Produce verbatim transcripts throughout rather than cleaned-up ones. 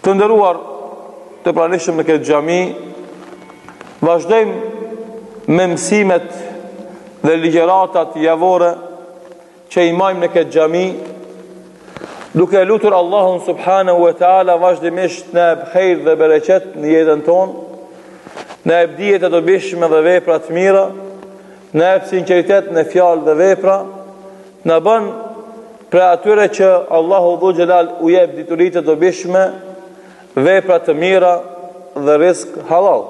Të nderuar të pranishëm në këtë xhami, vazhdojmë me mësimet dhe ligjëratat javore që i majmë në këtë xhami, duke lutur Allahun subhanahu wa taala vazhdimisht në jap khejr dhe bereqet në jetën tonë, në jap dije të dobishme dhe vepra të mira, në jap sinqeritet në fjalë dhe vepra, në bën për atyre që Allahu dhu xhelal u jep dituritë të dobishme, vepra të mira dhe rizq halal.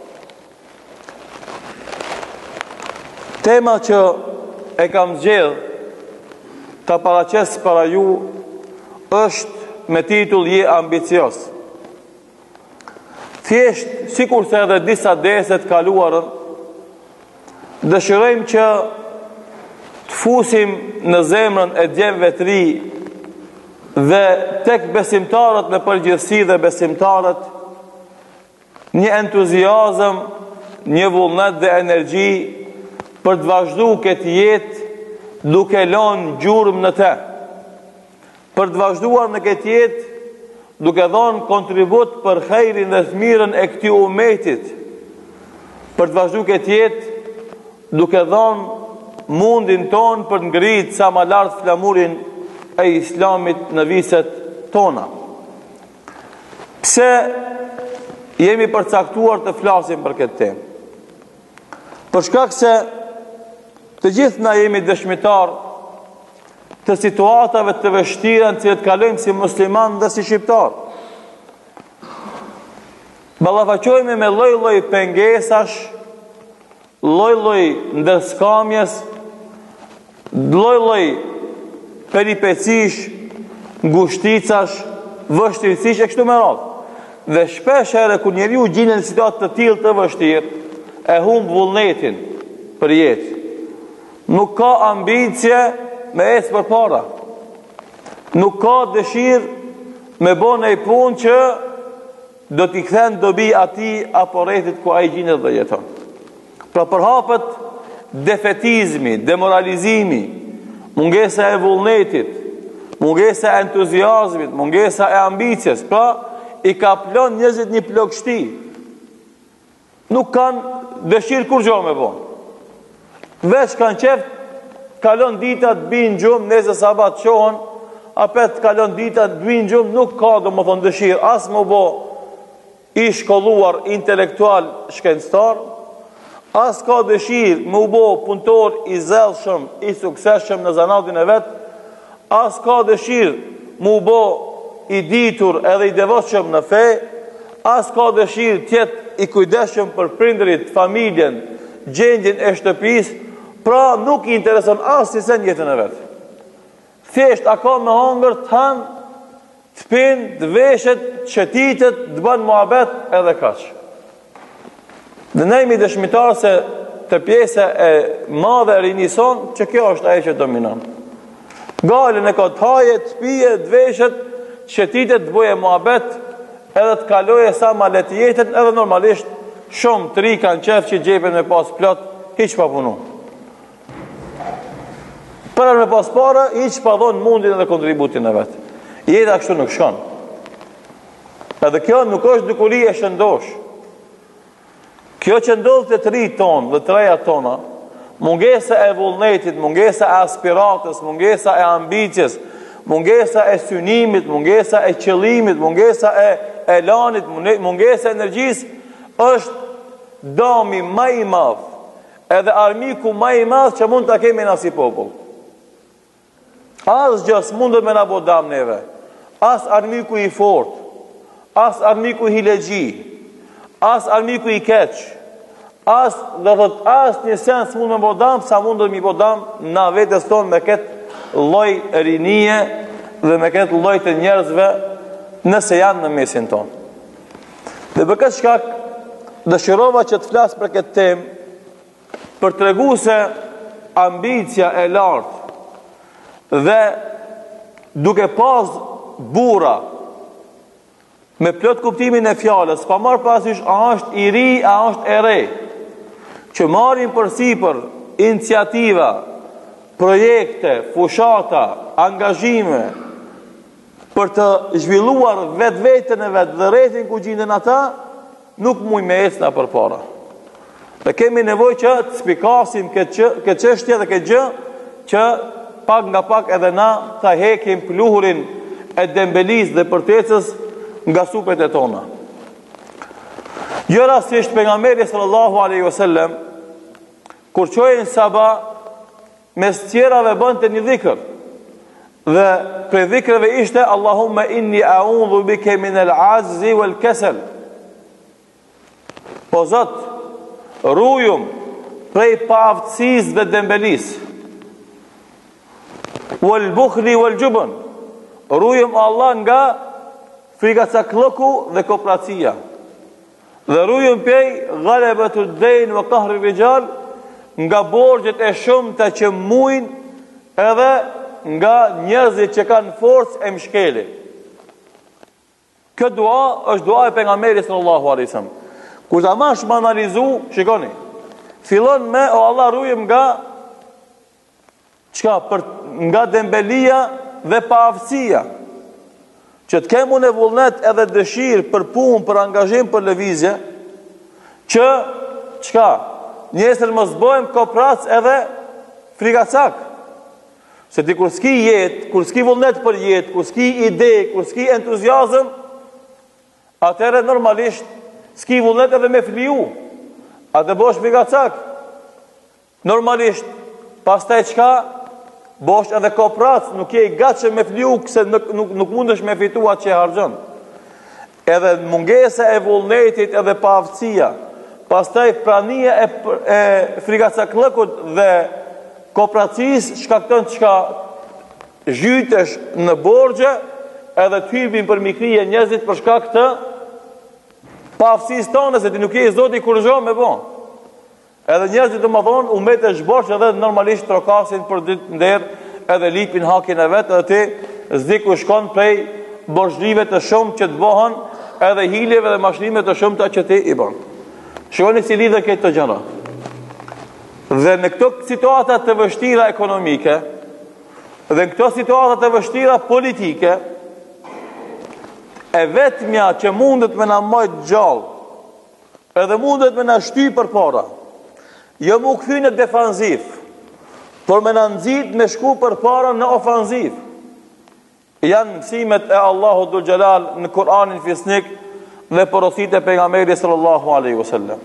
Tema që e kam zgjedh ta paraqes para ju është me titull Je ambicios. Thjesht, sikur se edhe disa deset kaluarën, dëshirojmë që të fusim në zemrën e djemve të ri dhe tek besimtarët në përgjithësi dhe besimtarët një entuziazëm, një vullnet dhe energji për të vazhdu këtë jetë duke lënë gjurmë në te, për të vazhduar në këtë jetë duke dhënë kontribut për khejrin dhe të mirën e këtij umetit, për të vazhdu këtë jetë duke dhënë mundin ton për të ngritë sa më lart flamurin e islamit në viset tona. Pse jemi përcaktuar të flasim për këtë temë? Për shkak se të gjithë na jemi dëshmitar të situatave të vështira në cilat kalojmë si musliman dhe si shqiptar. Ballafaqohemi me lloj-lloj pengesash, lloj-lloj ndërskamjes, lloj-lloj peripecish, ngushticash, vështirësish e kështu me radhë. Dhe shpesh herë kur njeriu gjinet në situatë të tillë të vështirë, e humb vullnetin për jetë. Nuk ka ambicie me ecë përpara. Nuk ka dëshirë me bënë një punë që do t'i kthen dobi atij apo rrethit ku ai gjinet dhe jeton. Pra përhapet defetizmi, demoralizimi, mungesa e vullnetit, mungesa e entuziazmit, mungesa e ambicjes, pra i ka plon njerëzit një plagështi. Nuk kanë dëshirë kur gjë me bon. Veç kanë qeft, kalon ditat, bin gjumë, neze sabat qohën, apet kalon ditat, bin gjumë, nuk ka do më thonë dëshirë, as më bo i shkolluar intelektual shkencëtar, as ka dëshirë më bo punëtor i zellshëm, i suksesshëm në zanatin e vetë, as ka dëshirë më bo i ditur edhe i devotshëm në fe, as ka dëshirë tjetë i kujdeshëm për prindërit, familjen, gjendjen e shtëpisë, pra nuk i intereson as si sen jetën e vetë. Thjesht, a ka me hangër të hanë, të pinë, të veshet, të qetitet, të banë muhabet edhe kaqë. Dhe ne jemi dëshmitar se të pjese e madhe e rinison që kjo është ajo që dominon. Galën e ka të haje, të pije, të veshet, të qetitet, të boje muhabet, edhe të kaloje sa ma letë jetën, edhe normalisht shumë të ri kanë qef që gjepen me pas plot, hiq pa punu. Për me pas para, hiq pa dhonë mundin edhe kontributin e vetë. Jeta kështu nuk shkon. Edhe kjo nuk është dukuri e shëndosh. Kjo që ndodhë të të rritë tonë dhe të reja tona, mungesa e vullnetit, mungesa e aspiratës, mungesa e ambicjes, mungesa e synimit, mungesa e qëllimit, mungesa e elanit, mungesa e energjis, është dami ma i madh, edhe armiku ma i madh që mund të kemi në si popull. As gjës mundë me në bo dam neve, as armiku i fort, as armiku i hilegji, as armiku i keq, as dhe thot, as një sens mund me bo dam, sa mund me bo dam na vetës tonë me këtë loj rinie dhe me këtë loj të njerëzve nëse janë në mesin tonë. Dhe për këtë shkak dëshirova që të flasë për këtë temë për të regu se ambicia e lartë dhe duke pas bura me plot kuptimin e fjallës, pa marë pasysh a është i ri, a është e rej, që marrin për sipër iniciativa, projekte, fushata, angazhime, për të zhvilluar vetë vetën e vetë dhe rrethin ku gjindën ata, nuk muj me esna për para. Dhe kemi nevoj që të spikasim këtë qështje dhe këtë gjë, që pak nga pak edhe na të hekim pluhurin e dembelis dhe përtecës nga supet e tona. Gjëra si ishtë pejgamberi sallallahu alaihi wasallam, kur qojnë saba, mes tjerave bënte një dhikër. Dhe për dhikrëve ishte Allahumma inni a'udhu bike min al-azzi wal kasal. Po Zot, rujum prej paaftësisë dhe dembelisë. Wal bukhli wal jubn. Rujum Allah nga frikacakllëku dhe kopracia. Dhe rujum prej ghalabatu ad-dayn wa qahri rijal, nga borxhet e shumta që muin edhe nga njerëzit që kanë forcë e mshkeli. Këtë dua është dua e pejgamberit sallallahu alaihi wasallam. Kur ta mash më analizu, shikoni. Fillon me o Allah rujëm nga çka për nga dembelia dhe paaftësia. Që të kemë në vullnet edhe dëshirë për punë, për angazhim, për lëvizje, që çka njësër mos bëjmë koprac edhe frikacak. Se ti kur s'ki jetë, kur s'ki vullnet për jetë, kur s'ki ide, kur s'ki entuziazm, atëre normalisht s'ki vullnet edhe me fliju. A të bosh frikacak. Normalisht, pastaj çka, bosh edhe koprac, nuk je i gatshëm me fliju, se nuk, nuk, nuk mundesh me fitu atë që e harxhon. Edhe mungesa e vullnetit edhe paaftësia, pastaj prania e, e frikacakllëkut dhe kopracis shkakton çka zhytesh në borxhe edhe të hyrbin për mikrije njerëzit për shkak të paaftësisë tonë, se ti nuk je Zoti kur zgjon me bon. Edhe njerëzit të më thonë, u mbet e zhborç edhe normalisht trokasin për ditë nder edhe lipin hakin e vet, edhe ti s'di ku shkon prej borxhlive të shumë që të bëhen, edhe hileve dhe mashlime të shumta që ti i bën. Shikoni si lidhe këtë të gjëra. Dhe në këto situata të vështira ekonomike, dhe në këto situata të vështira politike, e vetmja që mundet me na majt gjallë, edhe mundet me na shty për para, jo mu kthy në defanziv, por me na nxit me shku për para në ofanziv. Janë mësimet e Allahu Dhul Jalal në Kur'anin fisnik dhe porositë e pejgamberit sallallahu alaihi wasallam.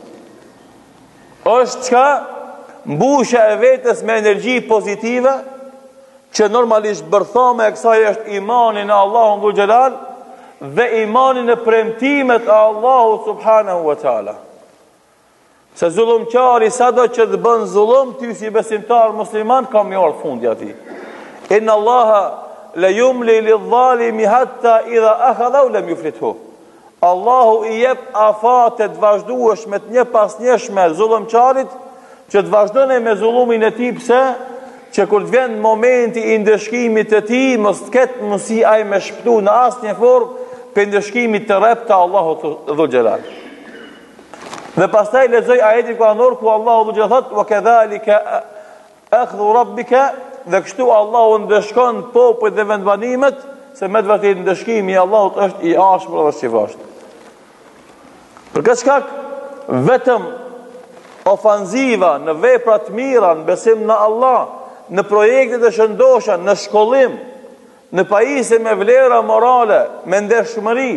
Është çka mbushja e vetës me energji pozitive, që normalisht bërthame e kësaj është imani në Allahun Dhul Jalal dhe imani në premtimet e Allahu subhanahu wa taala. Se zullumqari sado që të bën zullum, ty si besimtar musliman ka më ardh fundi atij. Inna Allaha la yumli lidh-dhalimi hatta idha akhadhahu lam yuflithu. Allahu i jep afate të vazhdueshme të një pas njëshme zullumqarit, që të vazhdojnë me zullumin e tij, pse që kur të vjen momenti i ndëshkimit të tij, mos të ketë mundësi ai me shpëtu në asnjë formë për ndëshkimit të rrep të Allahut Dhul Jalal. Dhe pastaj lexoj ajetin kuranor ku Allahu Dhul Jalal thotë: "Wa kadhalika akhdhu rabbika", dhe kështu Allahu ndëshkon popujt dhe vendbanimet, se me të vërtetë ndëshkimi i Allahut është i ashpër dhe shqivasht. Për këtë shkak, vetëm ofanziva në vepra të mira, në besim në Allah, në projekte të shëndosha, në shkollim, në pajisje me vlera morale, me ndershmëri,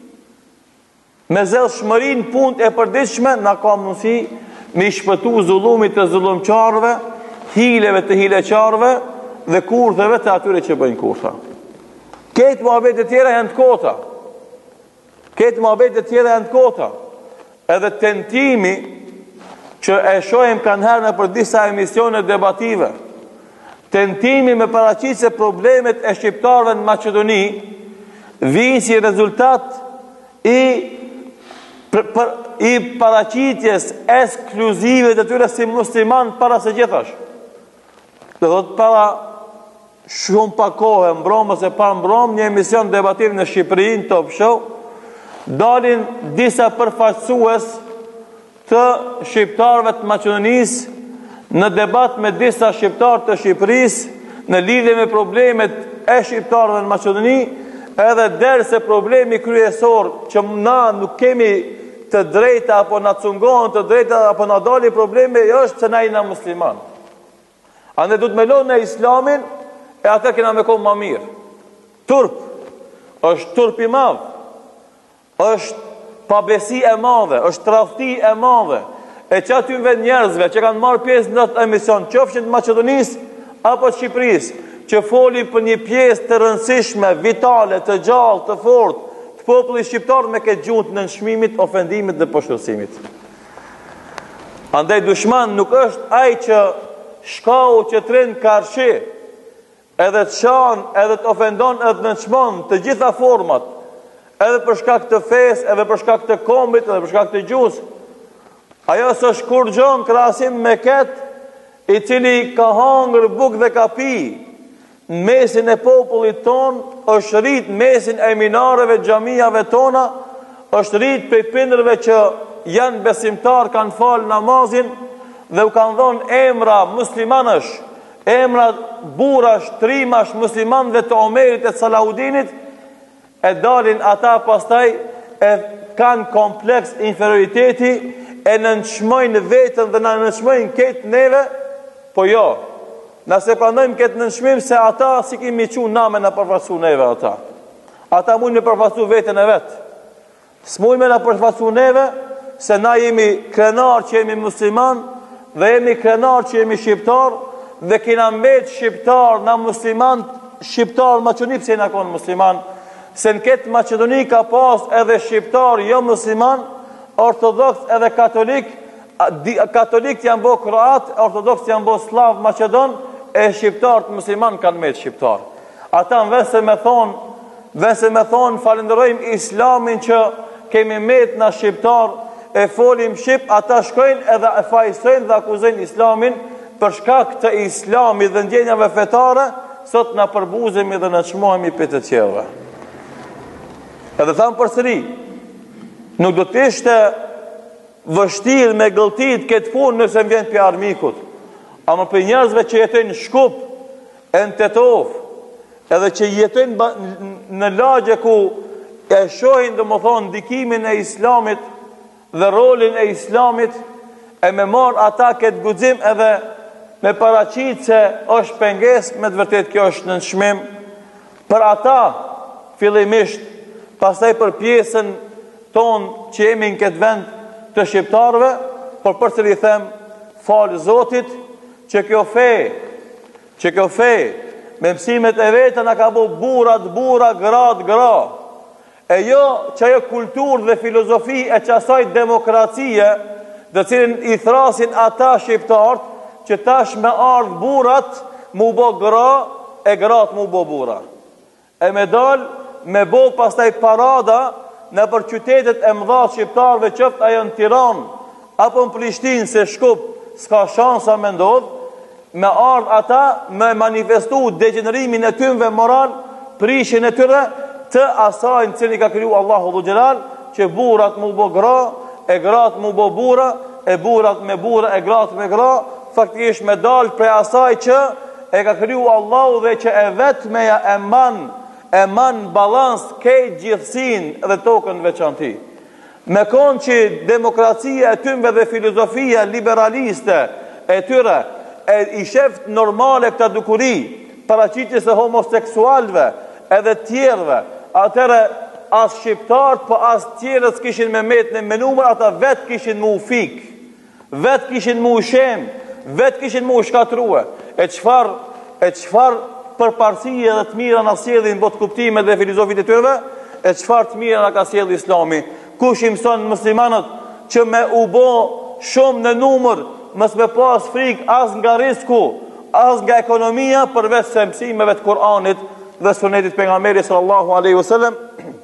me zellshmëri në punë e përditshme, na ka mundësi me i shpëtu zullumit të zullumqarëve, hileve të hileqarëve dhe kurtheve të atyre që bëjnë kurtha. Këtë muhabet e tjera janë të kota. Këtë muhabet e tjera janë të kota. Edhe tentimi që e shohim kanë herë në për disa emisione debative, tentimi me paraqitje se problemet e shqiptarëve në Maqedoni vijnë si rezultat i për, për, i paraqitjes ekskluzive të tyre si musliman para së gjithash. Dhe do të para shumë pa kohë, mbromë ose pa mbromë, një emision debativ në Shqipëri, në Top Show, dalin disa përfaqësues të shqiptarëve të Maqedonisë në debat me disa shqiptarë të Shqipërisë në lidhje me problemet e shqiptarëve në Maqedoni, edhe derë se problemi kryesor që na nuk kemi të drejta apo na cungohen të drejta apo na dali probleme është se na jena musliman. Ande du të me lonë në islamin e atë kena me konë ma mirë. Turp, është turp i madhë, është pabesi e madhe, është tradhti e madhe, e që atyve njerëzve që kanë marrë pjesë në atë emision, qofshin të Maqedonisë apo të Shqipërisë, që foli për një pjesë të rëndësishme, vitale, të gjallë, të fortë, të popullit shqiptar me këtë gjuhë në nshmimit, ofendimit dhe poshtërsimit. Andaj dushman nuk është ai që shkau që të rinë karshi, edhe të shanë, edhe të ofendon, edhe të nënçmon të gjitha format, edhe për shkak të fesë, edhe për shkak të kombit, edhe për shkak të gjuhës. Ajo së shkur gjonë krahasim me ketë i cili ka hangër buk dhe ka pi në mesin e popullit ton, është rrit mesin e minareve, xhamiave tona, është rrit për prindërve që janë besimtar, kanë falë namazin dhe u kanë dhonë emra muslimanësh, emra burash, trimash muslimanëve të Omerit e Salahudinit, e dalin ata pastaj e kanë kompleks inferioriteti, e nënçmojnë vetën dhe në nënçmojnë ketë neve, po jo, nëse pranojmë këtë nënçmim se ata si kimi qu name në përfasu neve ata. Ata mujnë me përfasu vetën e vetë. S'mujnë me në përfasu neve se na jemi krenar që jemi musliman dhe jemi krenar që jemi shqiptar dhe kina mbet shqiptar na musliman, shqiptar Maqedoni pse na konë musliman, se në këtë Maqedoni ka pas edhe shqiptar jo musliman, ortodoks edhe katolik, katolik janë bo kroat, ortodoks janë bo slav Maqedon, e shqiptar të musliman kanë me të shqiptar. Ata në vese me thonë, vese me thonë, falenderojmë islamin që kemi met në shqiptar, e folim shqip, ata shkojnë edhe e fajsojnë dhe akuzojnë islamin, për shkak të islamit dhe ndjenjave fetare, sot në përbuzemi dhe në qmohemi për të tjerëve. Edhe thamë përsëri, nuk do të ishte vështirë me gëlltit këtë punë nëse më vjen për armikut, ama për njerëzve që jetojnë Shkup, e në Tetov, edhe që jetojnë në lagje ku e shohin dhe më thonë ndikimin e islamit dhe rolin e islamit, e me marë ata këtë guxim edhe me paraqit se është penges, me të vërtet kjo është në nëshmim, për ata fillimisht, pastaj për pjesën tonë që jemi në këtë vend të shqiptarve, por përsëri them, falë Zotit, që kjo fe, që kjo fe, me mësimet e vetën a ka bo burat, bura, grat, gra, e jo që ajo kultur dhe filozofi e qasaj demokracie, dhe cilin i thrasin ata shqiptartë, që tash me ardhë burat, mu bo gra, e grat mu bo bura. E me dal, me bo pastaj parada, në për qytetet e mëdha shqiptarëve qëftë ajo në Tiranë, apo në Prishtinë se Shkup, s'ka shansa me ndodhë, me ardhë ata me manifestu degenerimin e tymve moral, prishin e tyre, të asajnë cilë i ka kriju Allahu dhu Gjelal, që burat mu bo gra, e grat mu bo bura, e burat me bura, e grat me gra, faktikisht me dalë pre asaj që e ka kriju Allahu dhe që e vetë meja e manë, e manë balans kejt gjithësin dhe tokën veçanti. Me konë që demokracia e tymve dhe filozofia liberaliste e tyre e i sheft normale këta dukuri, paraqitjes e homoseksualve edhe tjerve, atëre as shqiptarët, po as tjerët kishin me metën e menumër, ata vetë kishin mu fik, vetë kishin mu shem, vetë kishin mu shkatrua. E qfar, e qfar për parësie dhe të mira në asjedhin botë kuptime dhe filozofit e tyre, e qfar të mira në ka asjedhi islami. Kush i mëson muslimanët që me u bo shumë në numër, mës me pas frik as nga risku, as nga ekonomia, përveç se mësimeve të Kur'anit dhe sunetit pejgamberit sallallahu alaihi wasallam.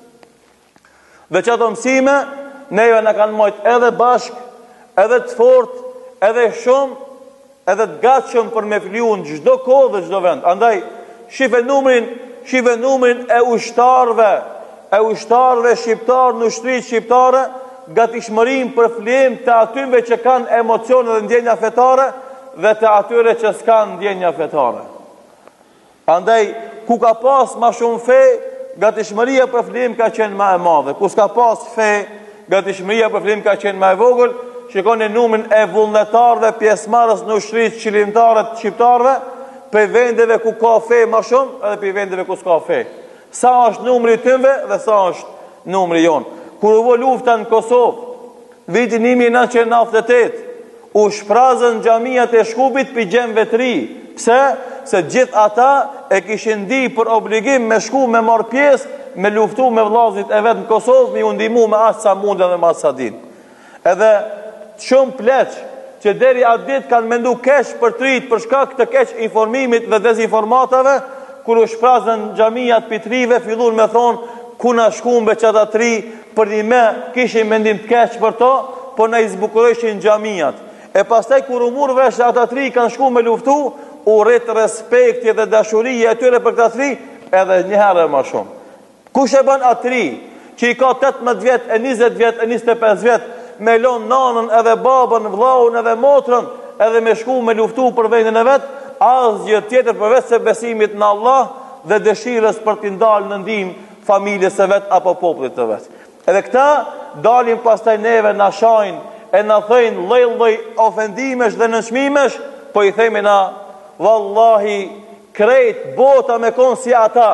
Dhe që ato mësime, neve në kanë mojt edhe bashk, edhe të fort, edhe shumë, edhe të gatshëm për me fliu në gjdo kohë dhe gjdo vend. Andaj, shife numrin, shife numrin e ushtarve, e ushtarve shqiptarë në ushtrit shqiptare, gatishmërim për flim të atyve që kanë emocione dhe ndjenja fetare dhe të atyre që s'kanë ndjenja fetare. Andaj, ku ka pas ma shumë fe, gatishmëria për flim ka qenë më e madhe. Ku s'ka pas fe, gatishmëria për flim ka qenë më e vogël. Shikoni numrin e vullnetarëve pjesëmarrës në ushtrisë qytetarë të shqiptarëve, për vendeve ku ka fe më shumë edhe për vendeve ku s'ka fe. Sa është numri tyve dhe sa është numri jon. Kur u vë lufta në Kosovë, vitin një mijë e nëntëqind e nëntëdhjetë e tetë, u shprazën xhamiat e Shkupit për gjemve të ri. Pse? Se gjithë ata e kishin di për obligim me shku me marr pjesë, me luftu me vllazit e vet në Kosovë, me u ndihmu me aq sa mundën dhe me aq sa din. Edhe shumë pleq që deri atë ditë kanë mendu keq për trit për shkak të keq informimit dhe dezinformatave, kur u shprazën xhamiat për trive, fillun me thonë ku na shkumbe çata tri, për një me kishin mendim të keq për to, po na i zbukuroheshin xhamiat. E pastaj kur u mur vesh ata tri kanë shku me luftu, u rrit respekti dhe dashuria e tyre për këta tri, edhe një herë më shumë. Kush e bën atë tri, që i ka tetëmbëdhjetë vjet, e njëzet vjet, e njëzet e pesë vjet, me lon nanën edhe babën, vllaun edhe motrën, edhe me shku me luftu për vendin e vet, asgjë tjetër përveç se besimit në Allah dhe dëshirës për t'i ndalë në ndihmë familjes së vet apo popullit të vet. Edhe këta dalin pastaj neve na shajnë e na thëjnë lloj-lloj ofendimesh dhe nënçmimesh, po i themi na, vallahi, krejt bota me kon si ata,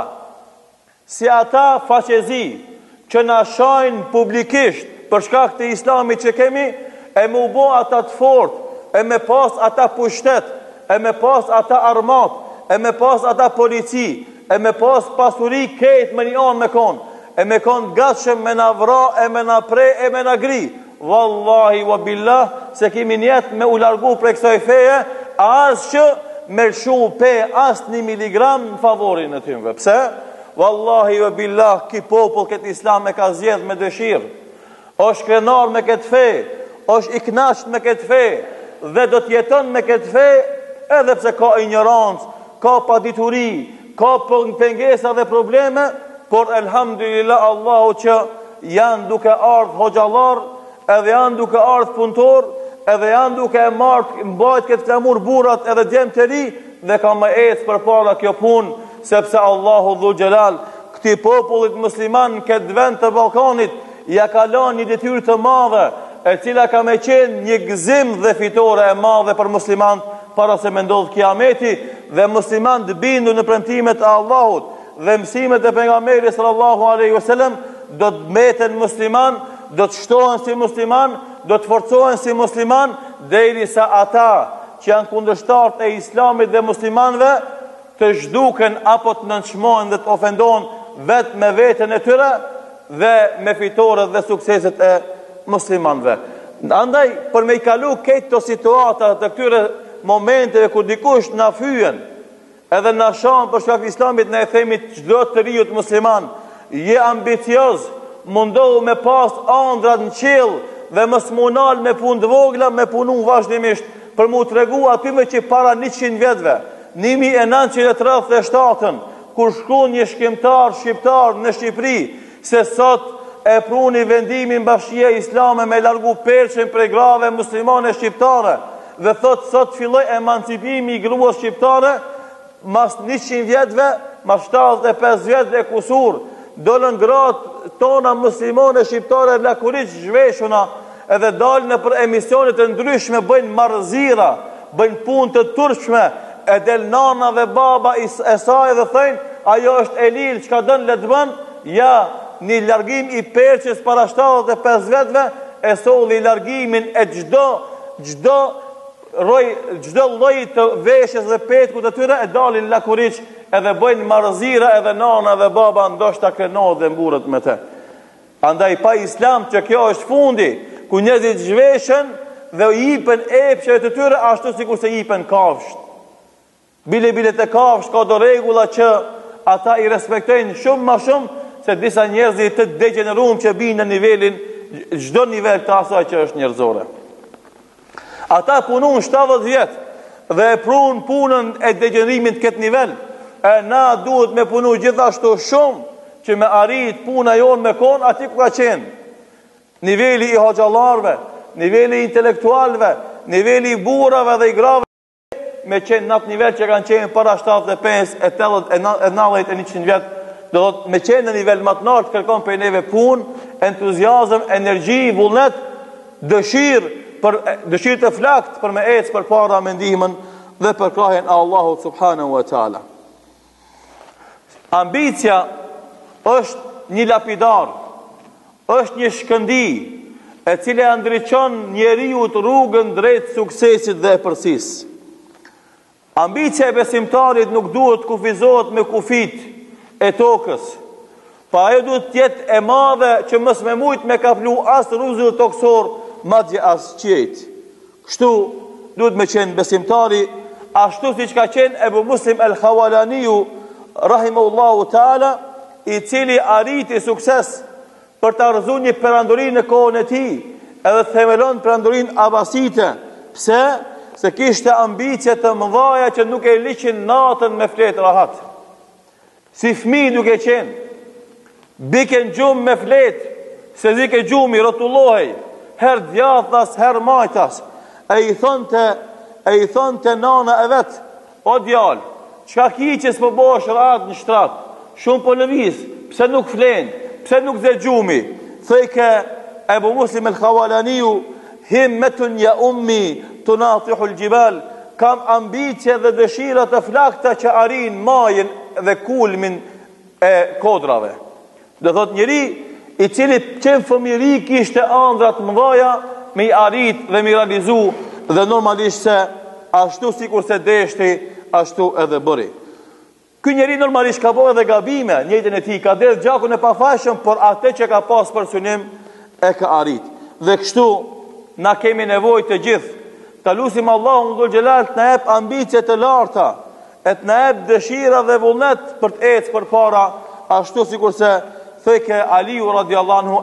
si ata faqezi, që na shajnë publikisht për shkak të islamit që kemi, e me u bo ata të fort, e me pas ata pushtet, e me pas ata armat, e me pas ata polici, e me pas pasuri krejt me një anë me kon, e me kon gatshëm me na vra, e me na pre, e me na gri. Wallahi wa billah, se kemi njet me u largu për kësaj feje, as që me lshu pe as një miligram në favorin e tyre. Pse? Wallahi wa billah, ki popull këtë islam e ka zjedh me dëshirë, është krenar me këtë fe, është i knasht me këtë fe, dhe do t'jeton me këtë fe, edhe pse ka ignorancë, ka padituri, ka pengesa dhe probleme, por elhamdulillah Allahu që janë duke ardhë hoxhallar, edhe janë duke ardhë punëtor, edhe janë duke e martë mbajt këtë flamur burat edhe djemë të ri, dhe ka më ecë për para kjo punë, sepse Allahu Dhul Gjelal këti popullit musliman në këtë vend të Ballkanit ja ka lënë një detyrë të madhe, e cila ka me qenë një gëzim dhe fitore e madhe për muslimanët para se me ndodhë kiameti, dhe muslimanët bindu në premtimet e Allahut dhe mësimet e pejgamberit sallallahu alaihi wasallam, do të mbeten musliman, do të shtohen si musliman, do të forcohen si musliman, derisa ata që janë kundërshtarët e islamit dhe muslimanëve të zhduken apo të nënçmohen dhe të ofendohen vetë me veten e tyre dhe me fitoret dhe sukseset e muslimanëve. Andaj, për me i kalu këtë të situata të këtyre momenteve ku dikush na fyen, edhe na shanë për shkak të islamit, ne e themi çdo të riut musliman, je ambicioz, mundohu me pas ëndrat në qiell dhe mos munal me punë të vogla, me punu vazhdimisht për mu tregu atyve që para njëqind vjetëve, një mijë e nëntëqind e tridhjetë e shtatë, kur shkon një shkrimtar shqiptar në Shqipëri, se sot e pruni vendimin Bashkia Islame me largu perçën prej grave muslimane shqiptare, dhe thot sot filloi emancipimi i gruas shqiptare, mas njëqind vjetëve, mas shtatëdhjetë e pesë vjetëve kusur, dolën gratë tona muslimane shqiptare lakurit zhveshuna, edhe dalën për emisionet e ndryshme, bëjnë marzira, bëjnë punë të turpshme, e del nana dhe baba e saj dhe thëjnë, ajo është Elil, që ka dënë le të bënë, ja, një largim i perqës para shtatëdhjetë e pesë vjetëve, e solli largimin e gjdo, gjdo, roj, gjdo lloj të veshjes dhe petku të tyre, e dalin lakuriq, edhe bëjnë marzira, edhe nana dhe baba ndoshta krenohet dhe mburët me te. Andaj pa islam që kjo është fundi, ku njerëzit zhveshen dhe i jipen epsheve të tyre ashtu sikur se jipen kafsht. Bile bile të kafsht ka do regula që ata i respektojnë shumë ma shumë se disa njerëzit të degeneruar që binë në nivelin, çdo nivel të asaj që është njerëzore. Ata punun shtatëdhjetë vjet dhe e prun punën e degenerimit këtë nivel, e na duhet me punu gjithashtu shumë që me arrit puna jonë me kon ati ku ka qenë. Niveli i hoxhallarëve, niveli i intelektualëve, niveli i burrave dhe i grave me qenë në atë nivel që kanë qenë para shtatëdhjetë e pesë, e tetëdhjetë, e nëntëdhjetë, e njëqind vjet, do thot me qenë në nivel më të lartë kërkon për neve punë, entuziazëm, energji, vullnet, dëshirë për dëshirë të flakt për me ecë për para me ndihmën dhe për krahjen e Allahut subhanahu wa taala. Ambicia është një lapidar, është një shkëndi e cila ndriçon njeriu të rrugën drejt suksesit dhe epërsisë. Ambicia e besimtarit nuk duhet kufizohet me kufit e tokës, pa ajo duhet të jetë e madhe që mos me mujt me kaplu as rruzull toksor, madje as qejt. Kështu duhet me qenë besimtari, ashtu siç ka qenë Ebu Muslim el-Khawalaniu rahimahullahu taala, i cili arriti sukses për të arzuar një perandori në kohën e tij, edhe themelon perandorinë abasite. Pse? Se kishte ambicie të mëdha që nuk e liqin natën me fletë rahat. Si fëmijë duke qenë, biken gjumë me fletë, se zike gjumi rotullohej, her djathas, her majtas. E i thonte, e i thonte nana e vet, o djalë, çka ki që s'po bosh rahat në shtrat, shumë po lëviz, pse nuk flen, pse nuk ze gjumi? Thejke Ebu Muslim el-Khawalaniu, himmetun ja ummi tunatihu l-gjibal, kam ambicie dhe dëshira të flakta që arin majën dhe kulmin e kodrave. Dhe thot njëri i cili qenë fëmiri kishte andrat mëdhaja me i arrit dhe me i realizu, dhe normalisht se ashtu sikur se deshti, ashtu edhe bëri. Ky njeri normalisht ka bërë edhe gabime, njëjtën e tij ka dhënë gjakun e pafajshëm, por atë që ka pas për synim e ka arrit. Dhe kështu na kemi nevojë të gjithë ta lutim Allahun dhul xhelal të na jep ambicie të larta, e të na jep dëshira dhe vullnet për të ecë përpara, ashtu sikurse theke Aliu radhiyallahu anhu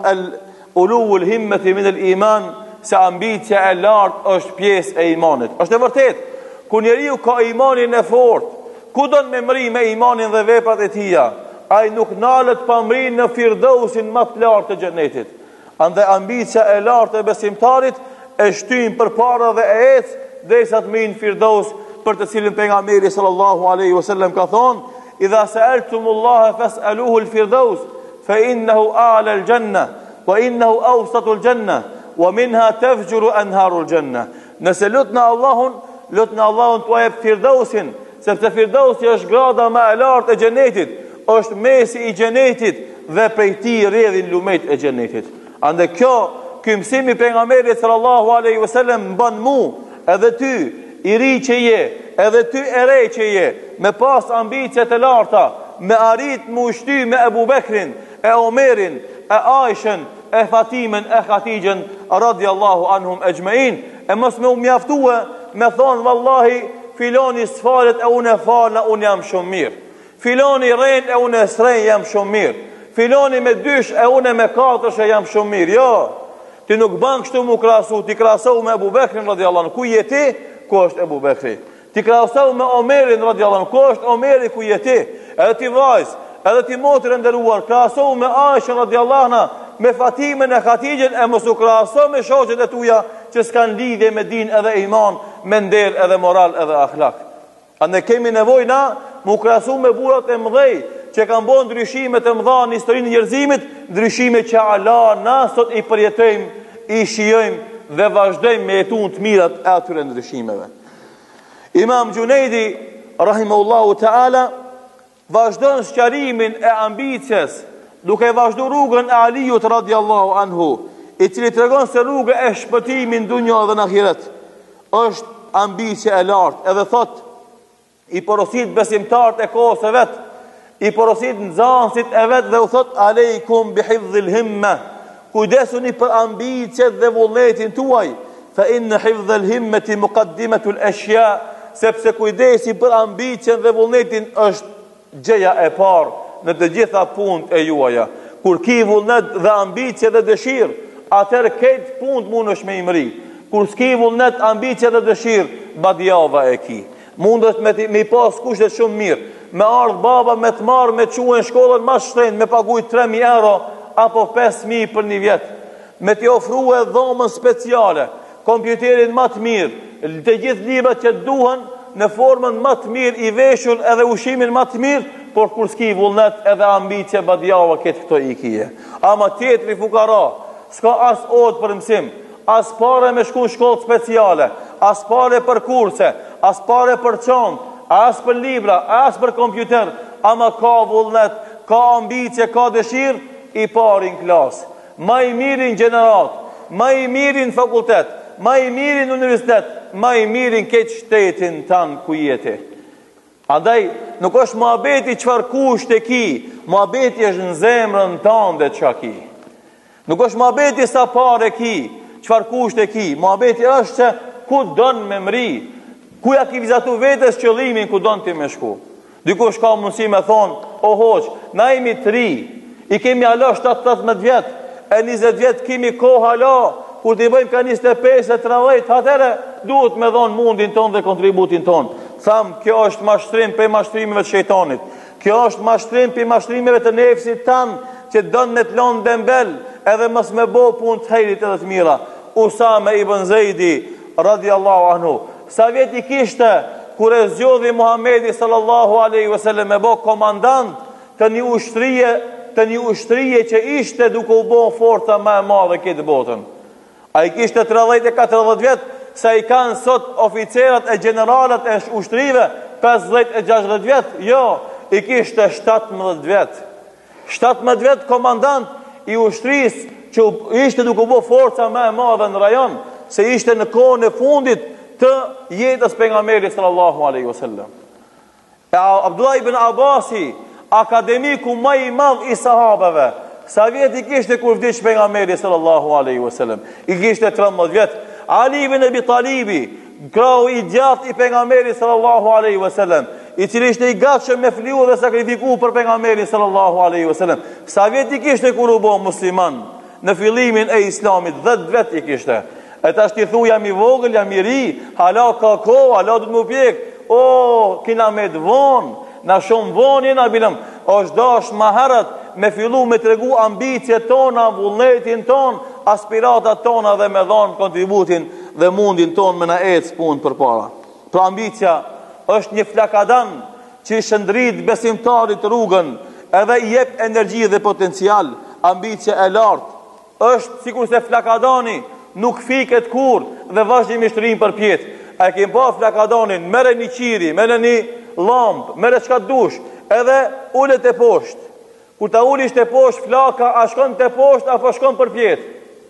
el-ulu al-himmati min al-iman, se ambicia e lartë është pjesë e imanit. Është e vërtetë, ku njeriu ka imanin e fortë, ku do në me mri me imanin dhe veprat e tia, ai nuk nalet pa mri në firdausin më të lartë të xhenetit. Andaj ambicia e lartë e besimtarit e shtyn përpara dhe e ecë derisa të mrin firdaus, për të cilin pejgamberi sallallahu alaihi wasallam ka thonë: "Idha sa'altumullaha fas'aluhu al-firdaus, fa innahu a'la al-janna, wa innahu awsatu al-janna, wa minha tafjuru anharu al-janna." Nëse lutna Allahun, lutna Allahun t'ua jep firdausin, sepse firdausi është grada më e lartë e xhenetit, është mesi i xhenetit dhe prej tij rrjedhin lumet e xhenetit. Ande kjo, ky mësimi pejgamberit sallallahu alaihi wasallam mban mu, edhe ty, i ri që je, edhe ty e re që je, me pas ambicie të larta, me arrit mu shty me Ebu Bekrin, e Omerin, e Aishën, e Fatimen, e Khatijën, radiallahu anhum e gjmein, e mos me u mjaftue, me thonë, vallahi, filoni s'falet e unë e falna, unë jam shumë mirë. Filoni rejn e unë e srejn, jam shumë mirë. Filoni me dysh e unë e me katësh e jam shumë mirë. Jo, ti nuk ban kështu mu krasu, ti krasu me Ebu Bekrin, radiallahu anhu, ku jeti, ku është Ebu Bekri? Ti krasu me Omerin, radiallahu anhu, ku është Omeri, ku jeti? Edhe ti vajzë, edhe ti motër e nderuar, krasu me Aishën, radiallahu anha, me Fatimen e Khatijën, e mos u krasu me shoqet e tuja që s'kan lidhje me din edhe iman, me nder edhe moral edhe akhlak. A ne kemi nevojë na mu krasu me burrat e mëdhej që kanë bën ndryshime të mëdha në historinë e njerëzimit, ndryshime që Allah na sot i përjetojmë, i shijojmë dhe vazhdojmë me jetun të mirat e atyre ndryshimeve. Imam Gjunejdi rahimahullahu taala vazhdon sqarimin e ambicjes, duke vazhdu rrugën e Aliut radiallahu anhu, i cili tregon se rruga e shpëtimit në dunjë dhe në ahiret është ambicie e lartë, edhe thot i porosit besimtarët e kohës e vet, i porosit nxënësit e vet dhe u thot aleikum bihifdhil himme, kujdesuni për ambicjet dhe vullnetin tuaj, fa inna hifdhal himmeti muqaddimatul ashya, sepse kujdesi për ambicjen dhe vullnetin është gjëja e parë në të gjitha punët e juaja. Kur ki vullnet dhe ambicje dhe dëshirë, atër këtë punët mund është me imri. Kur s'ki vullnet, ambicje dhe dëshirë, badjava e ki. Mundët me, me i pas kushtet shumë mirë, me ardhë baba me të marë, me quën shkollën ma shtrenë, me paguj tre mijë euro, apo pesë mijë për një vjetë, me t'i ofru e dhomën speciale, kompjuterin ma të mirë, të gjithë librat që duhen në formën ma të mirë, i veshur edhe ushimin ma të mirë, por kur s'ki vullnet edhe ambicie badjava këtë këto i kije. Ama tjetri fukara, s'ka as odë për mësim, as pare me shku shkollë speciale, as pare për kurse, as pare për çantë, as për libra, as për kompjuter, ama ka vullnet, ka ambicie, ka dëshirë, i pari në klasë. Ma i mirin gjenerat, ma i mirin fakultet, ma i mirin universitet, ma i mirin këtë shtetin tanë ku jeti. Andaj, nuk është muhabeti çfarë kushte ki, muhabeti është në zemrën tanë dhe çka ki. Nuk është muhabeti sa pare ki, çfarë kushte ki, muhabeti është se ku donë me mri, ku ja ki vizatu vetës qëllimin ku donë ti me shku. Dikush ka mundësi me thonë, o hoq, na imi të ri, i kemi hala shtatë tetëmbëdhjetë vjetë, e njëzet vjetë kemi kohë hala, kur t'i bëjmë ka njëzet e pesë e tridhjetë, atëre duhet me dhonë mundin ton dhe kontributin ton. Thamë, kjo është mashtrim për mashtrimeve të shejtanit. Kjo është mashtrim për mashtrimeve të nefsit tanë, që dënë me të lonë dembel, edhe mës me bo pun të hejrit edhe të mira. Usame ibn Zejdi, radiallahu anhu, sa vjeti kishte, kur e zjodhi Muhamedi sallallahu aleyhi vësallem me bo komandant të një ushtrije, të një ushtrije që ishte duke u bo forca më e madhe këtë botën. A i kishte tridhjetë e katërdhjetë vjetë, sa i kanë sot oficerat e generalat e ushtrive pesëdhjetë e gjashtëdhjetë vjetë, jo, i kishte shtatëmbëdhjetë vjetë. shtatëmbëdhjetë vjetë komandant i ushtrisë që ishte duke u bo forca më e madhe në rajon, se ishte në kohën e fundit të jetës pejgamberit sallallahu alaihi wasallam. E Abdullah ibn Abasi, akademiku më i madh i sahabeve, sa vjet i kishte kur vdiq pejgamberi sallallahu alaihi wasallam? I kishte tridhjetë vjet. Ali ibn Abi Talibi, krau i gjatë i pejgamberit sallallahu alaihi wasallam, i cili ishte i gatshëm me fliu dhe sakrifiku për pejgamberin sallallahu alaihi wasallam. Sa vjet i kishte kur u bë musliman? Në fillimin e islamit, dhjetë vjet i kishte. E tash ti thu jam i vogël, jam i ri, hala ka kohë, hala du të më pjek. O, kina me të vonë, na shumë vonë jena bilëm. Është dash ma herët me fillu me të regu ambicje tona, vullnetin ton, aspiratat tona dhe me dhonë kontributin dhe mundin ton me na ecë punë për para. Pra ambicja është një flakadan që i shëndrit besimtarit rrugën edhe i jep energji dhe potencial. Ambicja e lartë është sikur se flakadani nuk fiket kur dhe vazhdimisht rrim për pjetë. A e kem pa flakadanin, mere një qiri, mere një lampë, mere qka dush, edhe ullet e poshtë. Kur ta ullisht e poshtë, flaka a shkon të poshtë, apo shkon për pjetë.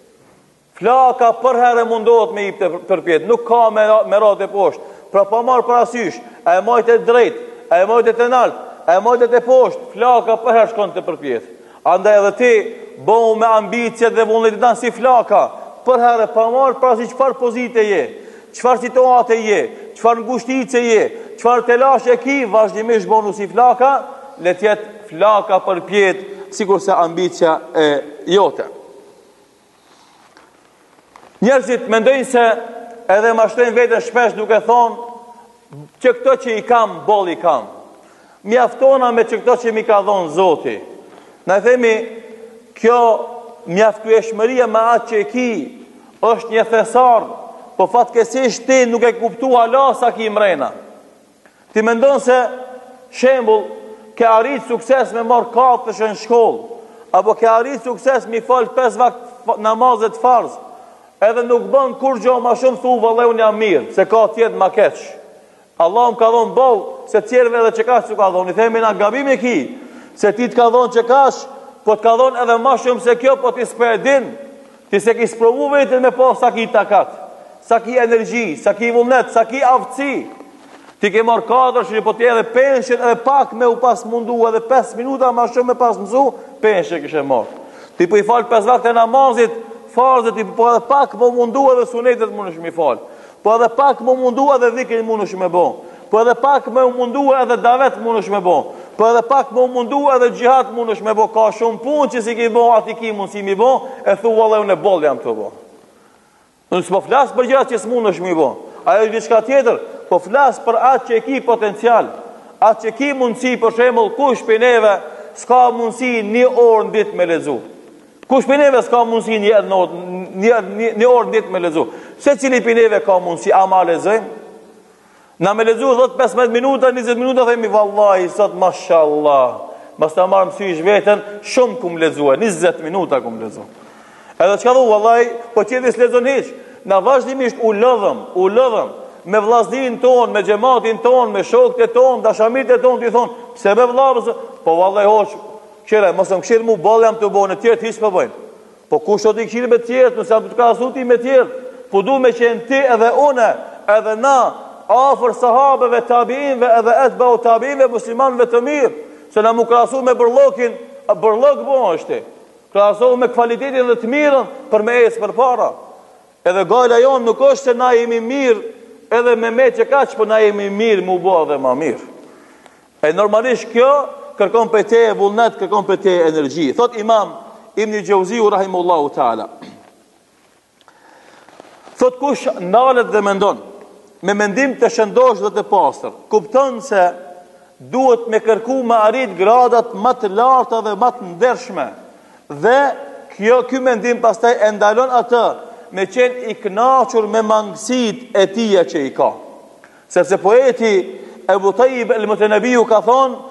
Flaka për herë mundohet me ip të për pjetë, nuk ka me, me ratë e poshtë. Pra pa marë parasysh, a e majtë e drejt, a e majtë e të naltë, a e majtë e poshtë, flaka për herë shkon të për pjetë. Andaj edhe ti, bohu me ambicjet dhe vullnetit tanë si flaka, për herë pa marë parasysh qëfar pozite je, qëfar situate je, qëfar ngushtice je, qëfar telash e ki, vazhdimisht bonu si flaka, le tjetë flaka për pjetë, sikur se ambicja e jote. Njerëzit mendojnë se edhe mashtrojnë vetën shpesh duke thonë që këto që i kam, bol i kam. Mjaftona me që këto që mi ka dhonë Zoti. Në themi, kjo mjaftueshmëria me atë që e ki është një thesar, po fatkesisht ti nuk e kuptu hala sa ki mrena. Ti mendon se shembull ke arrit sukses me marrë katësh në shkollë, apo ke arrit sukses mi falë pesë vakt namazet farz, edhe nuk bën kur gjo ma shumë thu vëllai unë jam mirë, se ka tjetë ma keq. Allah më ka dhonë bol, se tjerve edhe që kash që ka dhonë. I themi na gabim e ki, se ti të ka dhonë që kash, po të ka dhonë edhe ma shumë se kjo, po ti s'pe e din, ti se ki sprovu vetin me po sa ki takat, sa ki energji, sa ki vullnet, sa ki aftësi. Ti ke marrë katër, po ti edhe penshin edhe pak me u pas mundu, edhe pesë minuta ma shumë me pas mësu, penshin kështë e marrë. Ti po i falë pesë vakte namazit, farzët, ti po edhe pak më mundu edhe sunetet më nëshmi falë. Po edhe pak më mundu edhe dhikrin më nëshme bo. Po edhe pak më mundu edhe davet më nëshme bo. Po edhe pak më mundu edhe gjihad më nëshme bo. Ka shumë pun që si ki bo, ati ki mund si mi bo, e thu vallë unë e bol jam të bo. Në s'po flasë për gjihad që s'mu nëshmi bo. Ajo është diçka tjetër, po flasë për atë që e ki potencial. Atë që ki mundësi, për shembull, kush për neve s'ka mundësi një orë në ditë me lezu. Kush për neve s'ka mundësi një, një, një, një orë në ditë me lezu. Se cili për neve ka mundësi, a ma lezojmë? Na me lezu dhjetë pesëmbëdhjetë minuta, njëzet minuta, themi vallahi sot mashallah. Mas ta marrë mësysh veten, shumë kum lexuar, njëzet minuta kum lexuar. Edhe çka thu vallahi, po qetis lexon hiç. Na vazhdimisht u lodhëm, u lodhëm me vllaznin ton, me xhamatin ton, me shokët e ton, dashamirët e ton, ti thon, pse be vllazë? Po vallahi hoç, këshire, mos më këshir mu boll jam të bënë, tjerë hiç po bëjnë. Po kush do të këshir me tjerë, nëse jam të ka asuti me tjerë, po du me qenë ti edhe une, edhe na, afër sahabeve, tabiinve, edhe etbau tabiinve, muslimanëve të mirë, se na mu krahasu me bërllokin, bërllok bo është. Krahasu me kvalitetin dhe të mirën për me ecë përpara. Edhe gala jonë nuk është se na jemi mirë, edhe me me që kaq, po na jemi mirë mu bo edhe ma mirë. E normalisht kjo kërkon për te e vullnet, kërkon për te e energji. Thot imam Ibn Jauziu rahimullahu ta'ala. Thot kush ndalet dhe mendon me mendim të shëndosh dhe të pastër, kupton se duhet me kërku me arrit gradat më të larta dhe më të ndershme. Dhe kjo ky mendim pastaj e ndalon atë me qenë i kënaqur me mangësitë e tija që i ka. Sepse poeti Ebu Tayyib el-Mutanabiu ka thonë: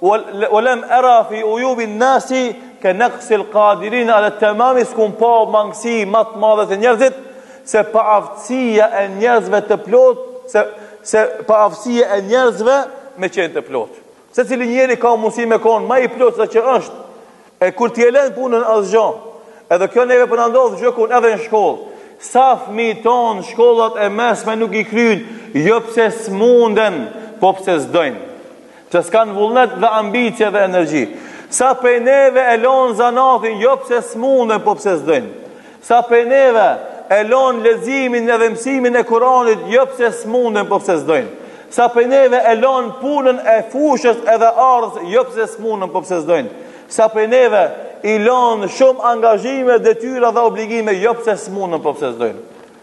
"Walam ara fi uyubi an-nasi ka naqsi al-qadirin ala at-tamam", s'kum pa mangësi më të madhe të njerëzit se pa aftësia e njerëzve të plot, se se pa aftësia e njerëzve me qenë të plot. Se cili njeri ka mundësi me konë ma i plot se që është, e kur t'i e len punën asgjë, edhe kjo neve për në ndodhë gjëkun edhe në shkollë, sa fëmi tonë shkollat e mesme nuk i kryin, jo pse s'munden, po pse s'dojnë, që s'kan vullnet dhe ambicje dhe energji. Sa për neve e lonë zanatin, jo pse s'munden, po pse s'dojnë. Sa për neve e lonë lezimin edhe mësimin e Kuranit, jo pse s'munden, po pse s'dojnë. Sa për neve e lonë punën e fushës edhe ardhës, jo pse s'munden, po pse s'dojnë. Sa për neve i lonë shumë angazhime, detyra dhe obligime, jo pse s'munden, po pse s'dojnë.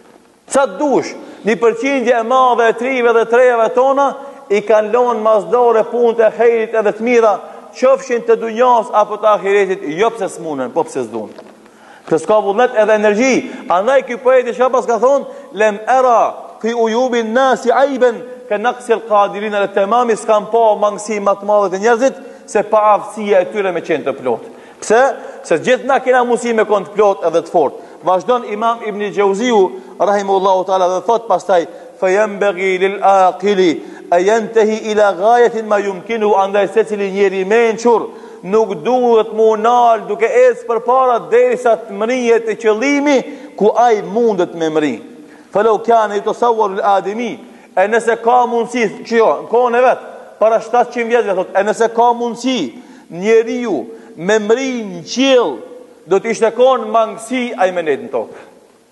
Sa të dush, një përqindje e madhe e trive dhe trejeve tona, i kanë lonë masdore punët e hejrit edhe të mira, qofshin të dunjas apo të ahiretit, jo pse s'munden, po pse s'dojnë. Kësë ka vullnet edhe energji. Andaj këj poeti që pas ka thonë, lem era fi ujubin nasi ajben, ke naqsil qadirin e temami, s'kan pa mangësi matë madhe të njerëzit, se pa aftësia e tyre me qenë të plot. Pse? Se gjithë na kena mundësi me qenë të plot edhe të fort. Vazhdon imam Ibn Jauziu, rahimullahu ta'ala, dhe thot pastaj, fayambaghi lil aqili an yantahi ila ghayatin ma yumkinu, andaj secili njeri mençur nuk duhet mu nal duke ecë përpara derisa të mrihet e qëllimi ku ai mundet me mri. Falau kana yatasawwaru al-adami, e nëse ka mundësi, kjo, në kohën e vet, para shtatëqind vjetëve thot, e nëse ka mundësi njeriu me mri në qiell, do të ishte konë mangësi ai me net në tokë.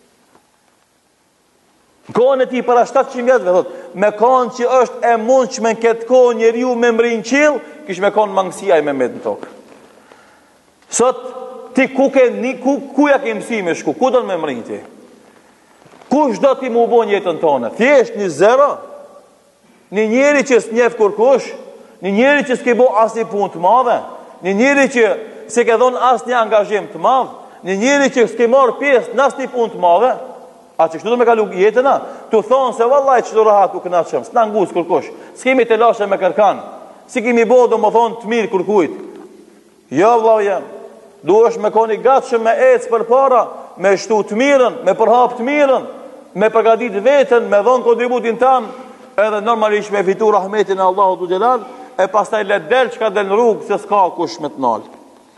Në kohën e tij para shtatëqind vjetëve thot, me konë që është e mundshme në këtë kohë njeriu me mri në qiell, kish me konë mangësia i me med në tokë. Sot, ti ku ke, ku, ku ja ke mësi me shku, ku do të me mërin ti? Kush do ti mu bo njëtën tonë? Thjesht një zero? Një njeri që s'njef kur kush? Një njeri që s'ke bo asni pun të madhe? Një njeri që s'ke dhon asni angazhim të madhe? Një njeri që s'ke marrë pjesë në asni pun të madhe? A që shtu do me kalu jetëna? Tu thonë se vallaj që do rahat u kënaqëm, s'na ngus kur kush, s'kemi të lashe me kërkan, si kemi bo do më thonë të mirë kur kujt. Jo vlau jam, duhesh me koni gatshëm me ecë për para, me shtu të mirën, me përhap të mirën, me përgadit vetën, me dhonë kontributin tanë, edhe normalisht me fitu rahmetin e Allahu të gjelal, e pastaj le del që ka del në rrugë, se s'ka kush me të nalë.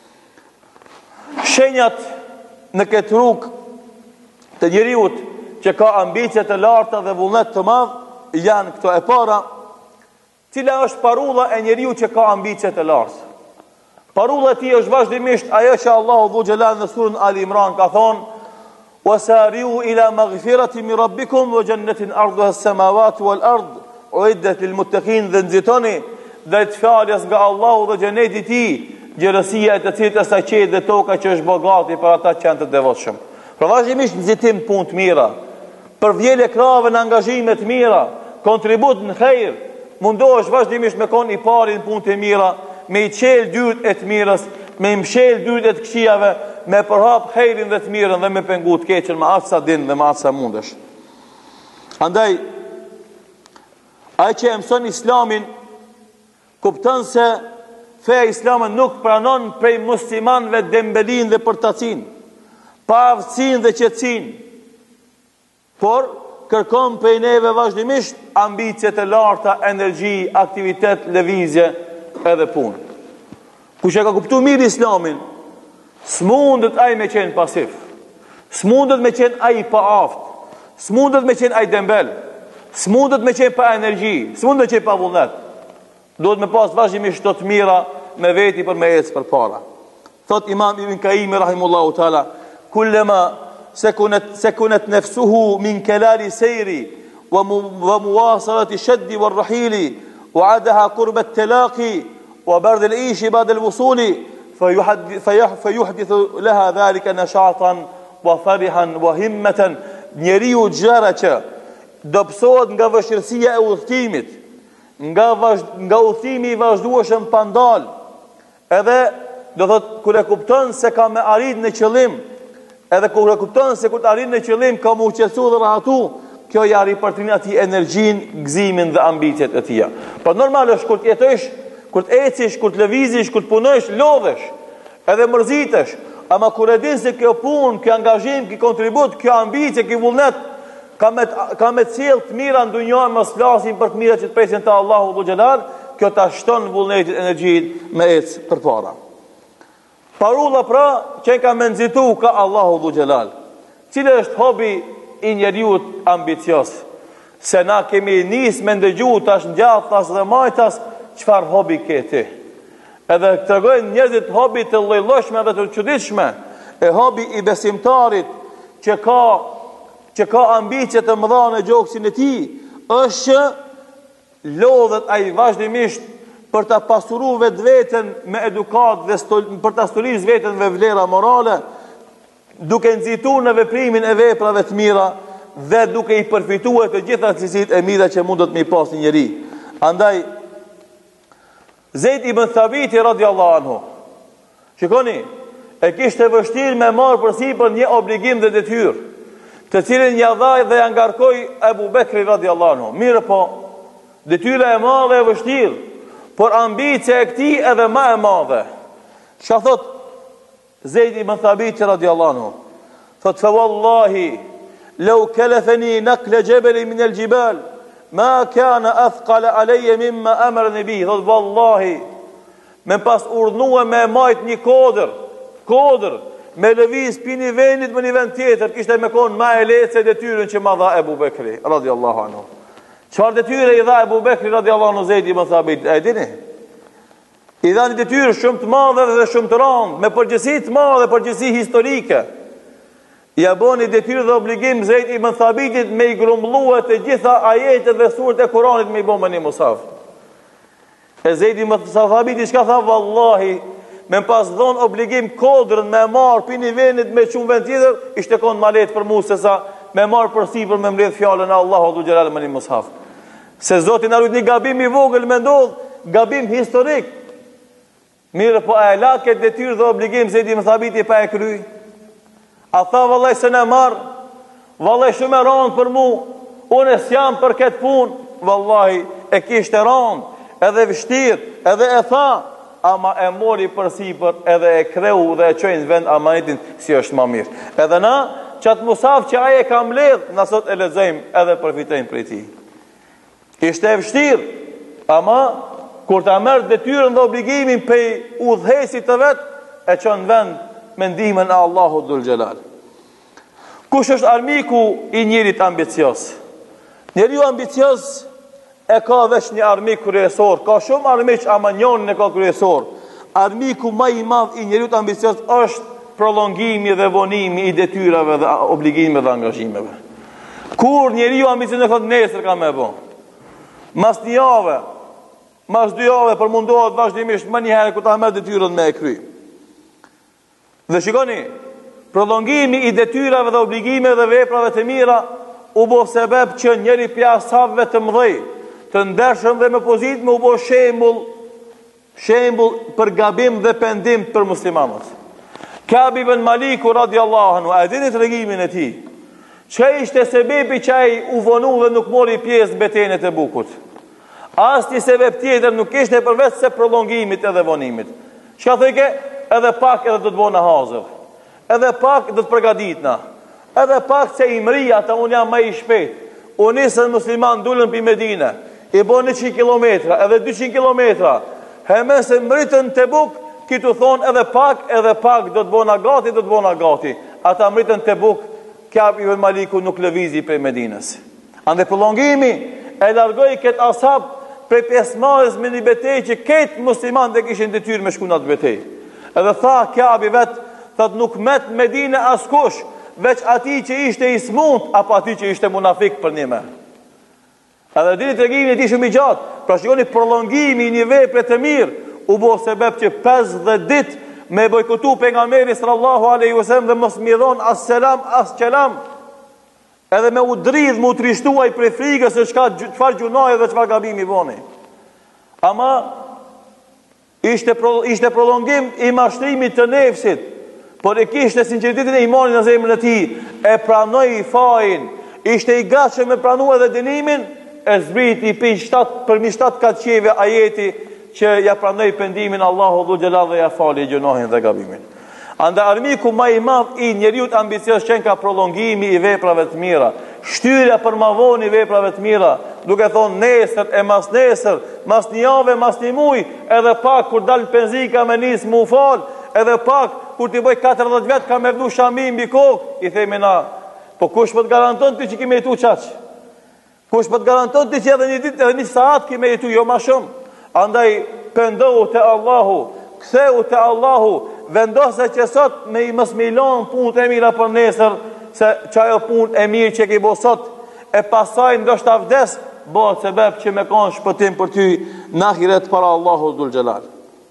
Shenjat në këtë rrugë të njeriut që ka ambicje të larta dhe vullnet të madh, janë këto e para. Cila është parulla e njeriu që ka ambicje të larta? Parulla e tij është vazhdimisht ajo që Allahu dhu xhelal në surën Ali Imran ka thonë: "Wasari'u ila maghfiratin min rabbikum wa jannatin arduha as-samawati wal ard, uiddat lil muttaqin", dhe nxitoni drejt faljes nga Allahu dhe xheneti i tij, gjerësia e të cilit asaj qet dhe toka që është bogati për ata që janë të devotshëm. Pra vazhdimisht nxitim punë të mira, përvjellje krave në angazhime të mira, kontribut në hajër, mundohesh vazhdimisht me kon i pari në punë të mira, me i qel dyrt e të mirës, me i mshel dyrt e të këqijave, me përhap hajrin dhe të mirën dhe me pengu të keqen me atë sa din dhe me atë sa mundesh. Andaj, Ai që e mëson islamin, kupton se feja islame nuk pranon prej muslimanëve dembelin dhe përtacin, pavësin dhe qetësin, por kërkon prej neve vazhdimisht ambicjet e larta, energji, aktivitet, lëvizje edhe punë. Kush e ka kuptuar mirë islamin, s'mundet ai me qenë pasiv, s'mundet me qenë ai pa aft, s'mundet me qenë ai dembel, s'mundet me qenë pa energji, s'mundet me qenë pa vullnet. Duhet me pas vazhdimisht të mira me veti për me ecë përpara. Thot Imam Ibn Qayyim rahimullahu taala, kullama سكنت سكنت نفسه من كلال سيري ومواصلة الشد والرحيل وعدها قرب التلاقي وبرد العيش بعد الوصول فيحدث, فيحدث لها ذلك نشاطا وفرحا وهمة. Njeriu gjëra që do psohet nga vështirësia e udhëtimit, nga vazh, nga udhëtimi i vazhdueshëm pa ndal, edhe do thot kur e kupton se ka me arrit në qëllim, edhe kur e kupton se kur të arrin në qëllim ka mu qetësu dhe rahatu, kjo ja ripërtrin ati energjin, gëzimin dhe ambicjet e tia. Po normal është kur të jetësh, kur të ecish, kur të lëvizish, kur të punësh, lodhesh, edhe mërzitesh, ama kur e din se kjo punë, kjo angazhim, kjo kontribut, kjo ambicje, kjo vullnet, ka me, ka me cilë të mira në dunjën, mos flasim për të mira që të presin të Allahu dhu Gjelal, kjo ta shton vullnetit, energjit me ecë për para. Parulla pra që ka me nëzitu ka Allahu dhu Gjelal. Cile është hobi i njeriut ambicios? Se na kemi nis me ndëgju tash ngjathas dhe majtas, qfar hobi ke ti? Edhe të regojnë njerëzit hobi të llojshme dhe të çuditshme, e hobi i besimtarit që ka që ka ambicje të mëdha në gjoksin e tij, është që lodhet ai vazhdimisht për ta pasuruar vetë veten me edukat dhe stol, për ta stolis veten me vlera morale, duke nxituar në veprimin e veprave të mira dhe duke i përfituar të gjitha cilësitë e mira që mund të më pas një njeri. Andaj Zeid ibn Thabiti radiallahu anhu, shikoni, e kishte vështirë me marë përsipër një obligim dhe detyrë, të cilin ja dhaj dhe ja ngarkoi Ebu Bekri radiallahu anhu. Mirë po, detyra e madhe e vështirë, por ambicia e këtij edhe më e madhe. Çka thot Zeid ibn Thabit radiallahu anhu? Thot fa wallahi law kalafani naqla jabal min al-jibal ma kana athqal alayya mimma amarni bi. Thot wallahi, me pas urdhnua me majt një kodër, kodër me lëviz pi një vendit më një vend tjetër, kishte me kon më e lehtë se detyrën që ma dha Ebu Bekri radiallahu anhu. Çfarë detyre i dha Ebu Bekri radiallahu anhu Zeid ibn Thabit? E dini? I dha një detyrë shumë të madhe dhe shumë të rëndë, me përgjegjësi të madhe, përgjegjësi historike. Ja bën detyrë dhe obligim Zeid ibn Thabitit me i grumbulluar të gjitha ajetet dhe surat e Kuranit me i bën në mushaf. E Zeid ibn Thabiti çka tha? Wallahi, me pas dhon obligim kodrën me marr pi nivelit me çum vend tjetër, ishte kon ma lehtë për mua se sa me marr përsipër me mbledh fjalën e Allahu dhu Xhelal me në mushaf. Se Zoti na rrit një gabim i vogël me ndodh, gabim historik. Mirë po e la këtë detyrë dhe obligim Zeid ibn Thabiti pa e kry. A tha vallai se në marr, vallai shumë e rëndë për mu, unë s'jam për këtë punë, vallahi e kishte rëndë, edhe vështirë, edhe e tha, ama e mori përsipër edhe e kreu dhe e çoi në vend amanitin si është më mirë. Edhe na çat musaf që ai e ka mbledh, na sot e lexojmë edhe përfitojmë prej tij. Ishte e vështirë, ama kur ta merr detyrën dhe obligimin prej udhëhesit të vet, e çon vend me ndihmën e Allahut dhul Xhelal. Kush është armiku i njerit ambicios? Njeriu ambicios e ka veç një armik kryesor, ka shumë armiq, ama njërin e ka kryesor. Armiku më i madh i njeriu ambicios është prolongimi dhe vonimi i detyrave dhe obligimeve dhe angazhimeve. Kur njeriu ambicios e thot nesër ka më bë, mas një javë, mas dy javë përmundohet vazhdimisht më një herë kur ta merr detyrën me e kry. Dhe shikoni, prolongimi i detyrave dhe obligimeve dhe veprave të mira u bë sebeb që njëri prej ashabëve të mëdhej, të ndershëm dhe me pozitë, me u bë shembull, shembull për gabim dhe pendim për muslimanët. Ka'b ibn Malik radiallahu anhu, a dini tregimin e tij? Çka ishte sebebi që ai u vonu dhe nuk mori pjesë në betejën e Tebukut? Asnjë sebeb tjetër nuk ishte përveç se prolongimit edhe vonimit. Çka thëke? Edhe pak edhe do të bëna hazër. Edhe pak do të përgatitna. Edhe pak se imria ta unë jam më i shpejt. U nisën musliman dulën pi Medine. I bën njëqind kilometra, edhe dyqind kilometra. Hemen se mritën Tebuk, kitu thonë edhe pak, edhe pak do të bëna gati, do të bëna gati. Ata mritën Tebuk, Ka'b ibn Maliku nuk lëvizi prej Medinës. Ande prolongimi e largoi këtë ashab prej pjesëmarrjes me një betejë që këtë musliman dhe kishin detyrë me shku në atë betejë. Edhe tha Ka'bi vet, thot nuk met Medinë askush, veç ati që ishte i smut, apo ati që ishte munafik për një me. Edhe dini tregimin e tij shumë i gjatë, pra shikoni prolongimi i një vepre të mirë, u bo sebeb që pesëdhjetë ditë me bojkotu pejgamberin sallallahu alaihi wasallam dhe mos mi dhon as selam as kelam. Edhe me u dridh, me u trishtuaj prej frikës se çka çfarë gjunoje dhe çfarë gabimi boni. Ama ishte pro, ishte prolongim i mashtrimit të nefsit, por e kishte sinqeritetin e imanit në zemrën e tij, e pranoi fajin, ishte i gatshëm me pranua edhe dënimin, e zbriti pi shtat për mi shtat katçeve ajeti që ja pranoi pendimin Allahu dhu xhelal dhe ja fali gjunohin dhe gabimin. Andaj armiku më i madh i njeriu ambicios që ka prolongimi i veprave të mira, shtyrja për ma vonë i veprave të mira, duke thonë nesër e mas nesër, mas një javë, mas një muj, edhe pak kur dal penzika me nis mu fal, edhe pak kur ti bëj katërdhjetë vjet ka me vdu shami mbi kokë, i themi na, po kush po të garanton ti që kime jetu qaq? Kush po të garanton ti që edhe një ditë edhe një saat kime jetu, jo ma shumë? Andaj pendohu te Allahu, ktheu te Allahu, vendose që sot me i mos milon punët e mira për nesër, se çajo punë e mirë që ke bo sot, e pasaj ndoshta vdes, bëhet sebeb që me kanë shpëtim për ty në ahiret para Allahu dhul xhelal.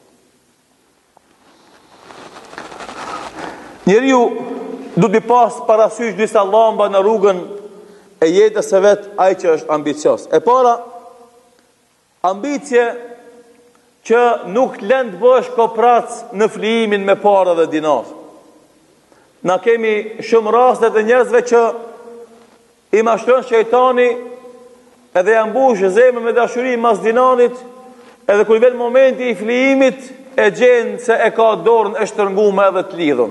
Njeriu du të pas parasysh disa llamba në rrugën e jetës së vet, ai që është ambicios. E para, ambicie që nuk lën të bësh koprac në flijimin me para dhe dinar. Na kemi shumë raste të njerëzve që i mashtron shejtani edhe ja mbush zemrën me dashuri mas dinarit, edhe kur vjen momenti i flijimit e gjen se e ka dorën e shtrënguar edhe të lidhur.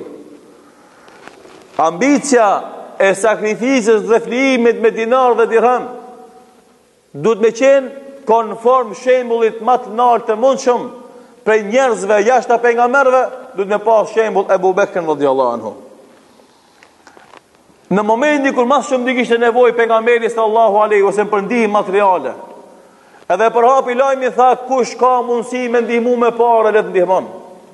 Ambicia e sakrificës dhe flijimit me dinar dhe dirham duhet me qenë konform shembullit më të lartë të mundshëm prej njerëzve jashtë pejgamberëve, duhet me pas shembull Ebu Bekrin radhiyallahu anhu. Në momentin kur më shumë dikishte nevojë pejgamberi sallallahu alaihi wasallam për ndihmë materiale, edhe për hapi lajmi tha kush ka mundësi me ndihmu me parë le të ndihmon.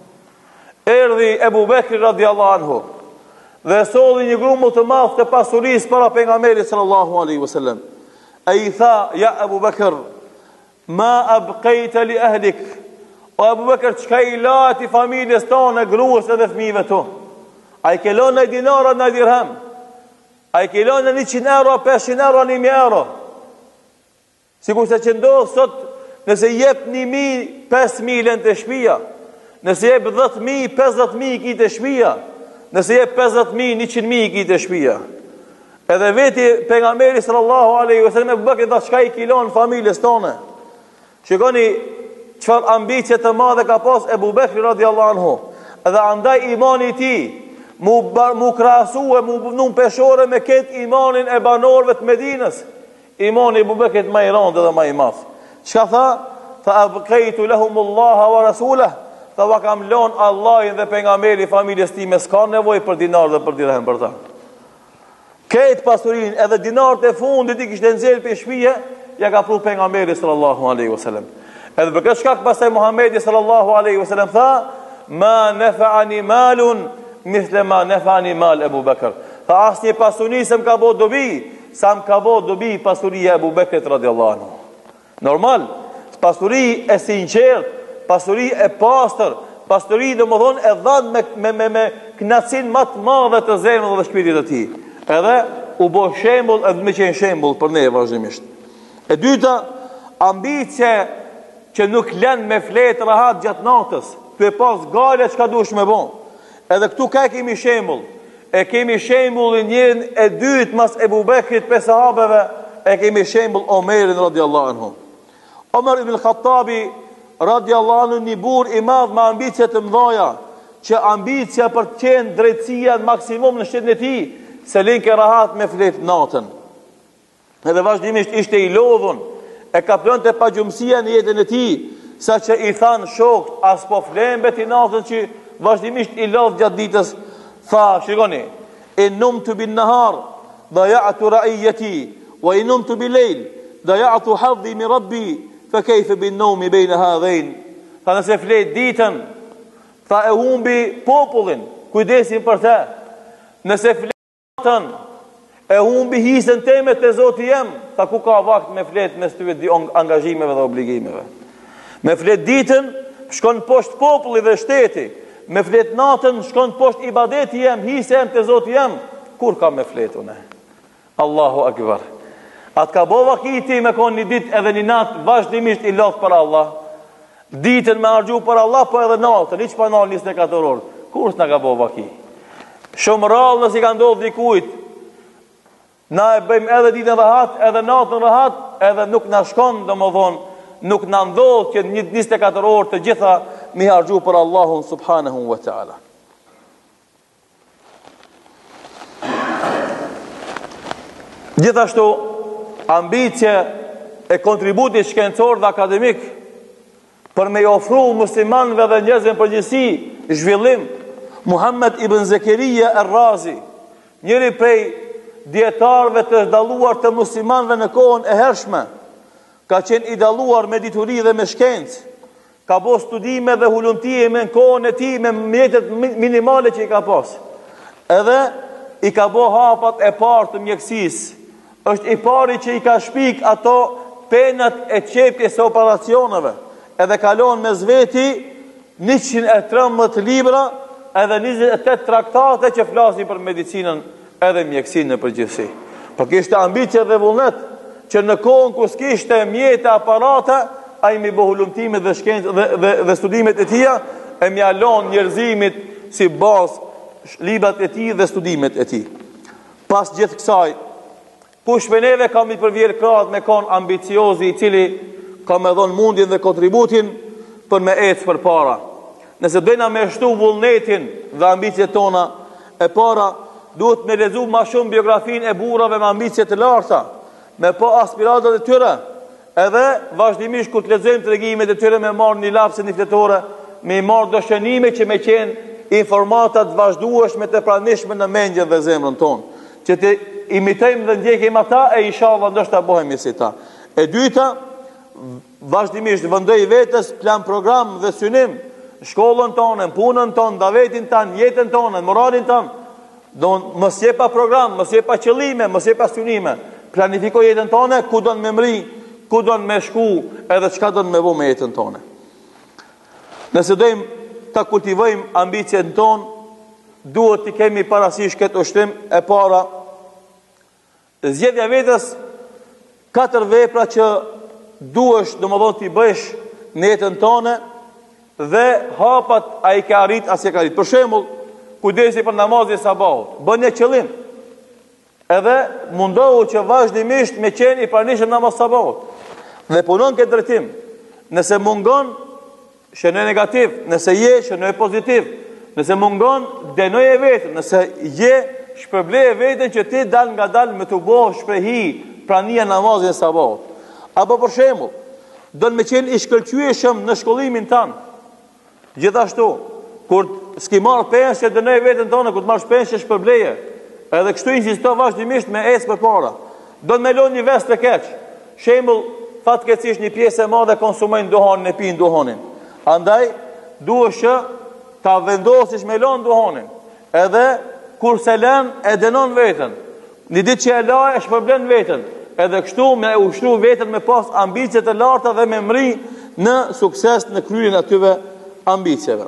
Erdhi Ebu Bekri radhiyallahu anhu dhe solli një grumbull të madh të pasurisë para pejgamberit sallallahu alaihi wasallam. Ai tha ja Ebu Bekr, ma abqejta li ahlik, o Abu Bekr, qka i lati familjes tonë, gruas edhe fëmijëve tu? A i kelon në dinara në dirham? A i kelon në njëqind euro, pesëqind euro, një mijë euro? Sikur se që ndohë sot, nëse jep një mi, pesë milën të shpia, nëse jep dhjetë mi, pesëdhjetë mi i ki të shpia, nëse jep pesëdhjetë mi, njëqind mi i ki të shpia. Edhe veti pejgamberi sallallahu alaihi wasallam Abu Bekr dha çka i kilon familjes tonë. Shikoni çfarë ambicie të madhe ka pas Ebu Bekri radhiyallahu anhu. Edhe andaj imani i tij mu mu krahasue, mu bënu peshore me këtë imanin e banorëve të Medinës. Imani i Ebu Bekrit më i rëndë dhe më i madh. Çka tha? Fa abqaitu lahumullah wa rasulahu. Tha va kam lon Allahin dhe pejgamberin familjes time, s'ka nevojë për dinar dhe për dirhem për ta. Këtë pasurinë edhe dinarët e fundit i kishte nxjerr për shtëpia, ja ka pru pejgamberi sallallahu alaihi wasallam. Edhe për këtë shkak pastaj Muhamedi sallallahu alaihi wasallam tha, ma nafa'ani malun mithla ma nafa'ani mal Abu Bakr. Tha asnjë pasuri s'm ka bë dobi, sa më ka bë dobi pasuria e Abu Bekrit radhiyallahu anhu. Normal, pasuri e sinqert, pasuri e pastër, pasuri domethënë e dhënë me me me, me kënaqësinë më të madhe të zemrës dhe shpirtit të tij. Edhe u bë shembull, edhe më qenë shembull për ne vazhdimisht. E dyta, ambicie që nuk lën me fletë rahat gjatë natës, të e pas gale që ka dush me bon. Edhe këtu ka kemi shembull. E kemi shembullin njën e dytë mas Ebu Bekrit për sahabeve, e kemi shembull Omerin radhiyallahu anhu. Omar ibn Khattabi radiallahu anhu, një burr i madh me ambicie të mëdha, që ambicia për të qenë drejtësia në maksimum në shtetin e tij, se linke rahat me flet natën. Edhe vazhdimisht ishte i lodhun, e kaplonte pa gjumësia në jetën e tij, sa që i than shokët, as po flen beti natën, që vazhdimisht i lodh gjatë ditës. Tha, shikoni, in numtu bin nahar daya'tu ra'iyati wa in numtu bil layl daya'tu hadhi min rabbi fa kayfa bin nawmi bayna hadhain. Tha, nëse flet ditën, tha, e humbi popullin, kujdesin për te. Nëse flet natën, e humbi hisën teme të Zoti jem. Tha, ku ka vakt me flet mes tyre dy angazhimeve dhe obligimeve? Me flet ditën, shkon poshtë populli dhe shteti. Me flet natën, shkon poshtë ibadeti jem, hisë jem të Zoti jem. Kur ka me flet une? Allahu akbar. Atë ka bo vakiti me konë një ditë edhe një natë vazhdimisht i lotë për Allah. Ditën me argju për Allah, po edhe natën, i që pa nalë njësë në katër orë. Kur s'na ka bo vaki? Shumë rallë nësi ka ndodhë dikujt, na e bëjmë edhe ditën rahat, edhe natën rahat, edhe nuk na shkon, dhe më thonë, nuk na ndodhë që një njësë në katër orë të gjitha mi argju për Allahun subhanahu wa ta'ala. Gjithashtu, ambicje e kontributit shkencor dhe akademik për me i ofru muslimanve dhe njerëzve në përgjithësi zhvillim, Muhammed ibn Zekeria Er-Razi, njëri prej dietarëve të dalluar të muslimanve në kohën e hershme, ka qenë i dalluar me dituri dhe me shkencë, ka bo studime dhe hulumtije me në kohën e tij me mjetet minimale që i ka pas. Edhe i ka bo hapat e parë të mjekësisë. Është i pari që i ka shpik ato penat e qepjes e operacioneve, edhe kalon me zveti njëqind e trembëdhjetë libra edhe njëzet e tetë traktate që flasin për medicinën edhe mjekësinë në përgjithësi. Por kishte ambicie dhe vullnet që në kohën ku s'kishte mjete aparate, ai mi bëhu hulumtimet dhe shkencë dhe, dhe, dhe studimet e tija, e mjalon njerëzimit si bazë librat e tij dhe studimet e tij. Pas gjithë kësaj, kush me neve kam i përvjerë krahat me kon ambiciozi i cili ka me dhonë mundin dhe kontributin për me ecë për para. Nëse dojna me shtu vullnetin dhe ambicjet tona e para, duhet me lezu ma shumë biografin e burrave me ambicjet të larta, me po aspiratat e tyre, edhe vazhdimisht ku të lezojmë të regimet e tyre me marrë një lapse një fletore, me i marrë do shënime që me qenë informatat vazhdueshme të pranishme në mendjen dhe zemrën tonë, që të imitojmë dhe ndjekim ata e inshallah ndoshta bëhemi si ta. E dyta, vazhdimisht vëndoj vetës plan program dhe synim, shkollën tonë, punën tonë, davetin tonë, jetën tonë, moralin tonë, do mos jepa program, mos jepa qëllime, mos jepa synime. Planifikoj jetën tonë, ku do në me mri, ku do në me shku, edhe çka do në me vë me jetën tonë. Nëse dojmë ta kultivojmë ambicjen tonë, duhet të kemi parasysh këtë ushtrim e para. Zgjedhja vetës katër vepra që duhesh domosdoshmë t'i bësh në jetën tonë dhe hapat a i ka arrit as e ka arrit. Për shembull, kujdesi për namazin e sabahut, bën një qëllim. Edhe mundohu që vazhdimisht me qenë i pranishëm namaz sabahut. Dhe punon këtë drejtim. Nëse mungon, shënoj negativ, nëse je, shënoj pozitiv. Nëse mungon, denoje vetën, nëse je, shpërbleje vetën që ti dal nga dal me të bohë shprehi prania namazin e sabahut. Apo për shembull, do të me qenë i shkëlqyeshëm në shkollimin tanë. Gjithashtu, kur s'ki marrë pensje, dënoj vetën tonë, kur të marrë pensje shpërbleje, edhe kështu insisto vazhdimisht me ecë përpara. Do të me lon një vest të keq. Shembull, fatkeqësisht një pjesë e madhe konsumojnë duhanin e pinë duhanin. Andaj duhesh që ta vendosish me lon duhanin. Edhe kur se lën e dënon veten. Një ditë që e la e shpërblen veten. Edhe kështu me ushtru veten me pas ambicie të larta dhe me mri në sukses në kryerjen e atyve ambicieve.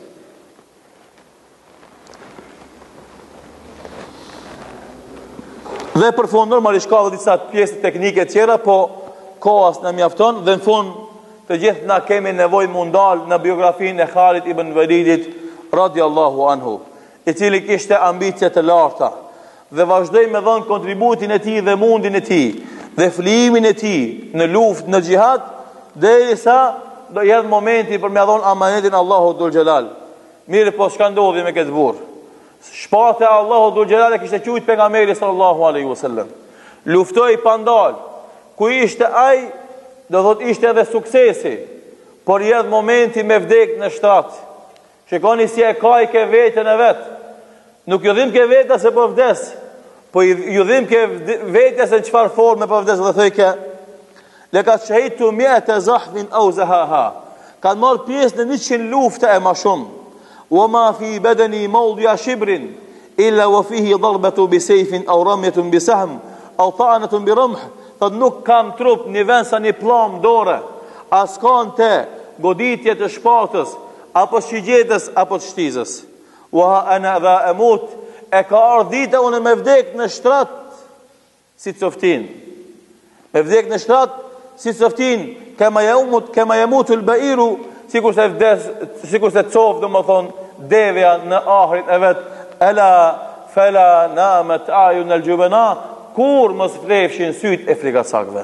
Dhe për fund normalisht ka dhe disa pjesë teknike të tjera, po kohas në mjafton dhe në fund të gjithë na kemi nevojë mundal në biografinë e Khalid ibn Walidit radiallahu anhu, i cili kishte ambicie të larta dhe vazhdoi me dhënë kontributin e tij dhe mundin e tij dhe flimin e tij në luftë, në xhihad, derisa do jetë momenti për me dhon amanetin Allahu dhul xhelal. Mirë, po çka ndodhi me këtë burr? Shpate Allahu dhul xhelal e kishte thujt pejgamberi sallallahu alaihi wasallam. Luftoi pa ndal. Ku ishte ai, do thot ishte edhe suksesi, por jetë momenti me vdek në shtrat. Shikoni si e ka i ke vetën e vet. Nuk ju dhim ke veta se po vdes, po ju dhim ke veta se në qëfar forme po vdes dhe thëjke, le ka shahitu mi'ata zahfin au zahaha, kanë marrë pjesë në njëqind lufte e ma shumë, wa ma fi bedeni maudhja shibrin, illa wa fihi dharbetu bi sejfin, au ramjetun bi sahm, au ta'anetun bi rëmh, thët nuk kam trup një vend sa një plam dore, as kanë te goditje të shpatës, apo shigjetës, apo të shtizës. Wa ana dha amut, e ka ardhita unë me vdek në shtrat si coftin. Me vdek në shtrat si coftin, kema jamut, kema jamut ul bairu, sikur se vdes, sikur se cof, do më thonë, devja në ahrit e vet, ela fela namet aju në ljubena, kur mos flefshin syt e frikasakve.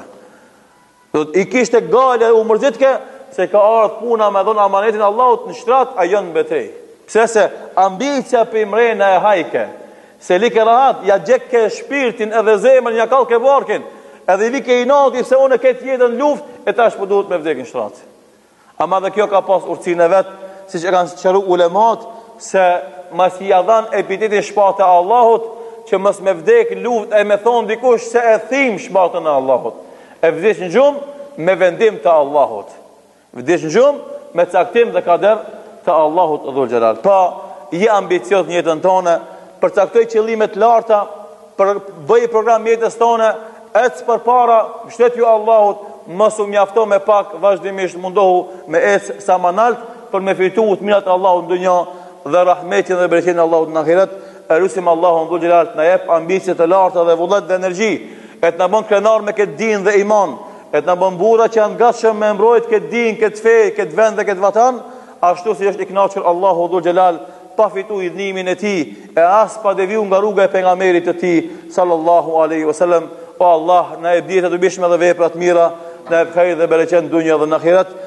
I kishte gale u mërzitke, se ka ardhë puna me dhonë amanetin Allahut në shtrat, a jënë betej. Pse se ambicja për imrena e hajke, se like rahat, ja gjekke shpirtin edhe zemën, ja kalke varkin, edhe like i nati se unë e ketë jetën luft, e tash po duhet me vdekin shtrat. Ama dhe kjo ka pas urëcin e vetë, si që kanë qëru ulemat, se mas i adhan epitetin shpate a Allahut, që mës me vdek luft e me thonë dikush se e thim shpatën e Allahut. E vdesh në gjumë, me vendim të Allahut. Vdesh në gjumë, me caktim dhe kader të Allahut dhul xhelal. Pa, je ambicios në jetën tonë, përcaktoj qëllimet larta, për bëj program jetës tonë, ec përpara, mbështet ju Allahut, mos u mjafto me pak, vazhdimisht mundohu me ec sa më lart për me fitu të mirat e Allahut në dunjë dhe rahmetin dhe bereqetin e Allahut në ahiret. Elusim Allahun dhul xhelal të na jep ambicie të larta dhe vullnet dhe energji, e të na bën krenar me këtë din dhe iman, e të na bën burra që janë gatshëm me mbrojt këtë din, këtë fe, këtë vend dhe këtë vatan, ashtu si është i kënaqur Allahu dhul xhelal, pa fitu idhnimin e tij e as pa deviju nga rruga e pejgamberit të tij sallallahu alaihi wasallam. O Allah, na e ditë të bishme dhe vepra të mira, na e khajr dhe bereqet në dunjë dhe në ahiret.